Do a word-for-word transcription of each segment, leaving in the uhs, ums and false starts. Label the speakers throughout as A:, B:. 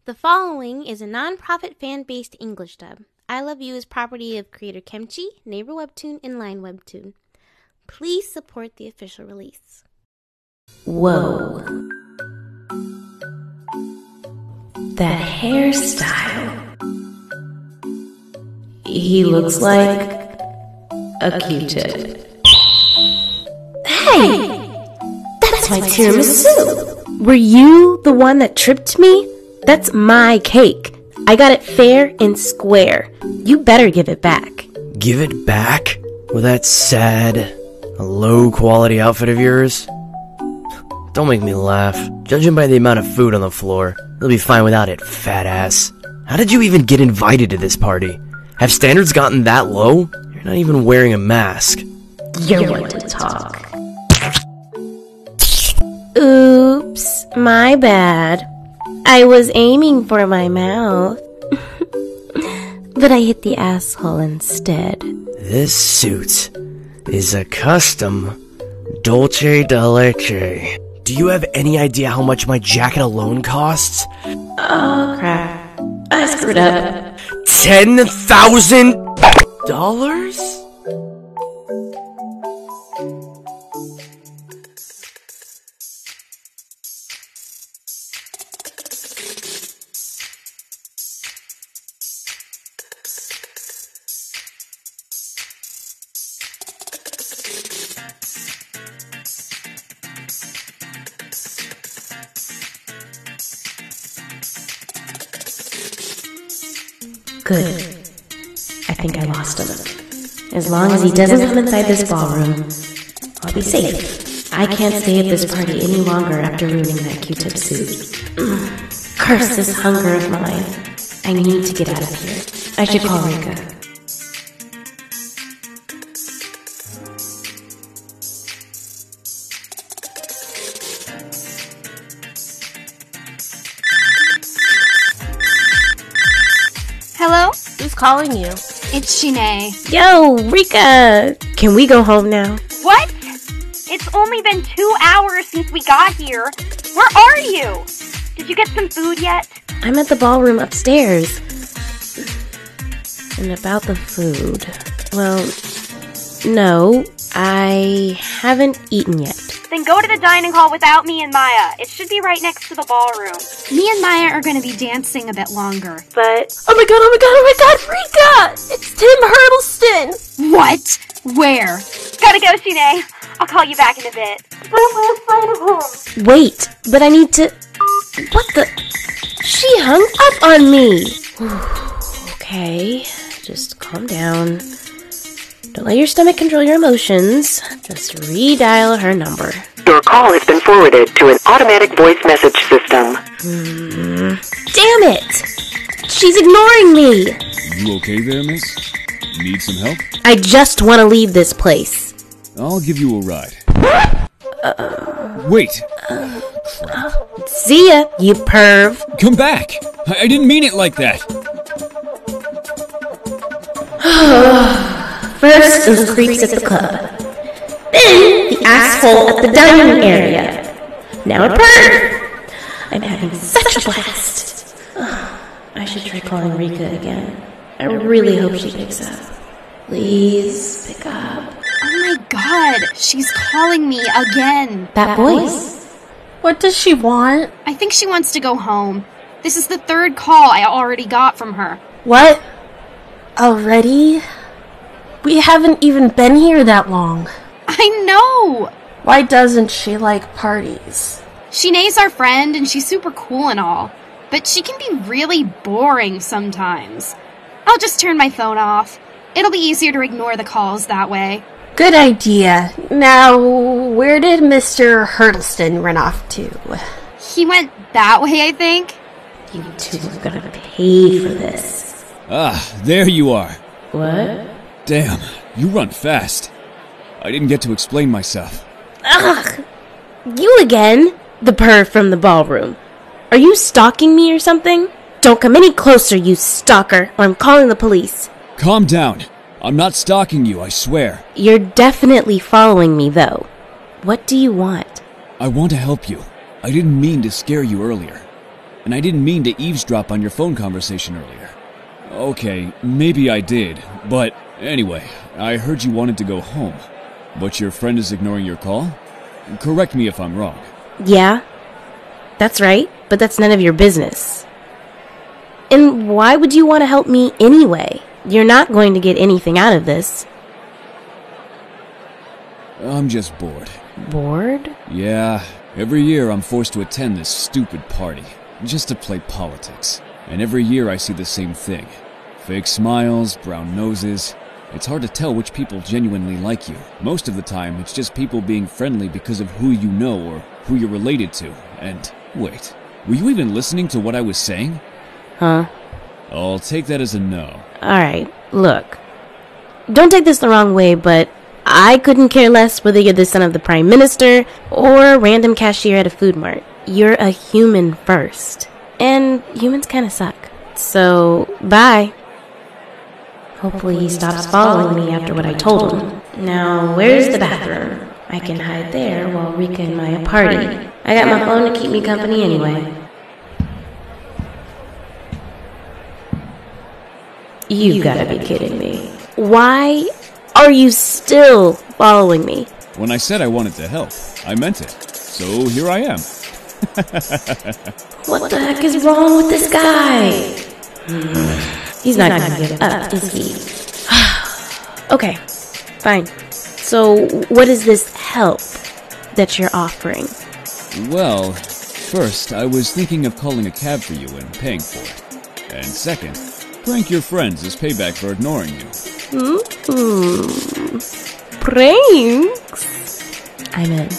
A: The following is a non-profit fan-based English dub. I Love Yoo is property of creator Quimchee, Naver Webtoon, and Line Webtoon. Please support the official release.
B: Whoa. That hairstyle. He looks like a Q-tip. Hey! That's my tiramisu! Were you the one that tripped me? That's my cake. I got it fair and square. You better give it back.
C: Give it back? With that sad, low-quality outfit of yours? Don't make me laugh. Judging by the amount of food on the floor, you'll be fine without it, fat ass. How did you even get invited to this party? Have standards gotten that low? You're not even wearing a mask.
B: You're one to talk. Oops, my bad. I was aiming for my mouth. But I hit the asshole instead.
C: This suit is a custom Dolce de Leche. Do you have any idea how much my jacket alone costs?
B: Oh, crap. I screwed up.
C: Ten thousand dollars?
B: Good. I think I lost him. As long as he doesn't come inside this ballroom, I'll be safe. I can't stay at this party any longer after ruining that Q-tip suit. Curse this hunger of mine. I need to get out of here. I should call Rika.
A: Hello? Who's calling you?
D: It's Shin-ae.
B: Yo, Rika! Can we go home now?
D: What? It's only been two hours since we got here. Where are you? Did you get some food yet?
B: I'm at the ballroom upstairs. And about the food... Well, no, I haven't eaten yet.
D: Then go to the dining hall without me and Maya. It should be right next to the ballroom. Me and Maya are going to be dancing a bit longer.
B: But...
A: Oh my god, oh my god, oh my god, Rika! It's Tim Hurdleston!
D: What? Where? Gotta go, Shin-ae. I'll call you back in a bit.
B: Wait, but I need to... What the... She hung up on me! Okay, just calm down. Don't let your stomach control your emotions. Just redial her number.
E: Your call has been forwarded to an automatic voice message system.
B: Hmm. Damn it! She's ignoring me!
F: You okay there, miss? Need some help?
B: I just want to leave this place.
F: I'll give you a ride.
B: Uh,
F: Wait!
B: Uh, See ya, you perv.
F: Come back! I, I didn't mean it like that!
B: First, those creeps at the club. Then, the asshole at the dining area. Now a perv. I'm having such a blast. I should try calling Rika again. I really hope she picks up. Please, pick up.
D: Oh my god, she's calling me again.
B: That voice.
A: What does she want?
D: I think she wants to go home. This is the third call I already got from her.
A: What? Already? We haven't even been here that long.
D: I know!
A: Why doesn't she like parties?
D: Shin-ae's our friend and she's super cool and all, but she can be really boring sometimes. I'll just turn my phone off. It'll be easier to ignore the calls that way.
A: Good idea. Now, where did Mister Hurdleston run off to?
D: He went that way, I think.
B: You two are gonna pay for this.
F: Ah, there you are.
B: What?
F: Damn, you run fast. I didn't get to explain myself.
B: Ugh! You again? The perv from the ballroom. Are you stalking me or something? Don't come any closer, you stalker, or I'm calling the police.
F: Calm down. I'm not stalking you, I swear.
B: You're definitely following me, though. What do you want?
F: I want to help you. I didn't mean to scare you earlier. and I didn't mean to eavesdrop on your phone conversation earlier. Okay, maybe I did, but anyway, I heard you wanted to go home. But your friend is ignoring your call? Correct me if I'm wrong.
B: Yeah, that's right, but that's none of your business. And why would you want to help me anyway? You're not going to get anything out of this.
F: I'm just bored.
B: Bored?
F: Yeah, every year I'm forced to attend this stupid party, just to play politics. And every year I see the same thing. Fake smiles, brown noses. It's hard to tell which people genuinely like you. Most of the time, it's just people being friendly because of who you know or who you're related to. And, wait, were you even listening to what I was saying?
B: Huh?
F: I'll take that as a no.
B: Alright, look. Don't take this the wrong way, but I couldn't care less whether you're the son of the Prime Minister or a random cashier at a food mart. You're a human first. And humans kinda suck. So, bye. Hopefully he stops following me after what I told him. Now, where's the bathroom? I can hide there while Rika and I party. I got my phone to keep me company anyway. You gotta be kidding me. Why are you still following me?
F: When I said I wanted to help, I meant it. So here I am.
B: What the heck is wrong with this guy? He's not gonna give up, is he? Okay, fine. So, what is this help that you're offering?
F: Well, first, I was thinking of calling a cab for you and paying for it. And second, prank your friends as payback for ignoring you.
B: Mm-hmm. Pranks? I'm in.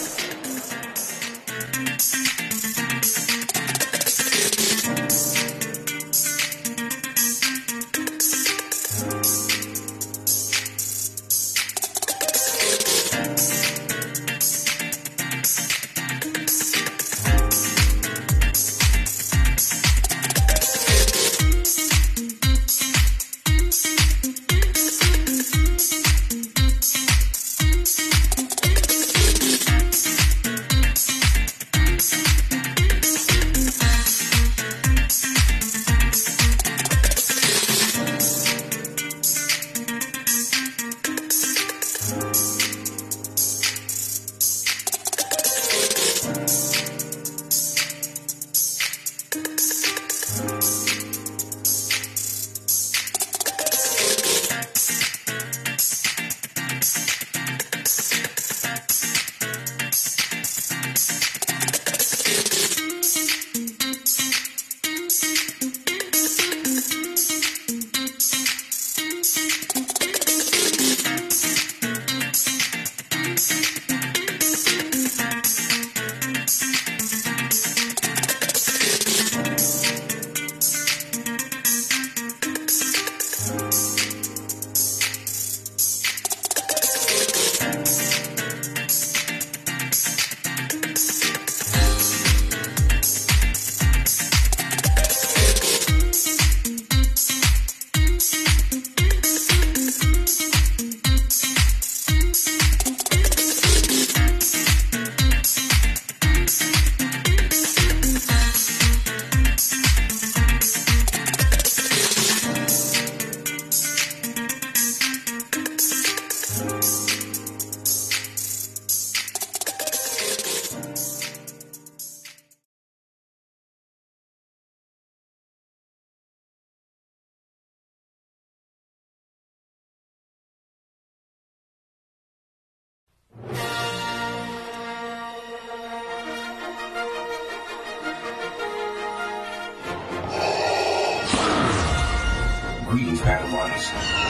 G: Greetings, Padawans.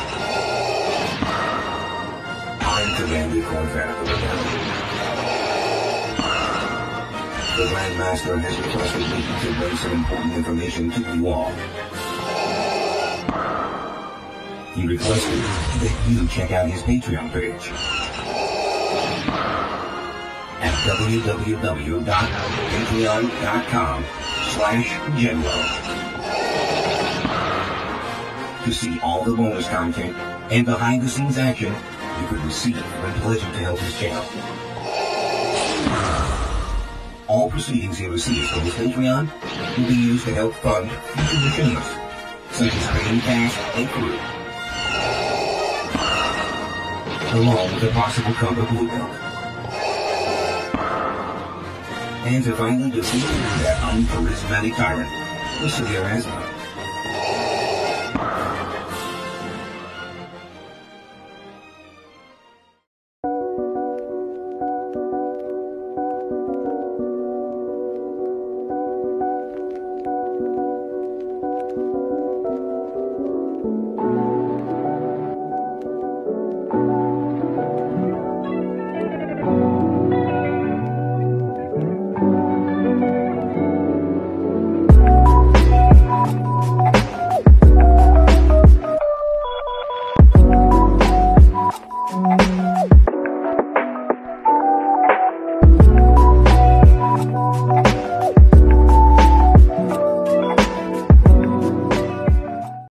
G: I am Commander Corvair of the Rebellion. The Grand Master has requested me to convey some important information to you all. He requested that you check out his Patreon page at w w w dot patreon dot com slash Jeddalo to see all the bonus content and behind-the-scenes action you could receive when pledging to help his channel. All proceedings he receives from his Patreon will be used to help fund future machines, such as training cast and crew, along with a possible cup of blue milk. And to finally defeat that uncharismatic tyrant with severe asthma.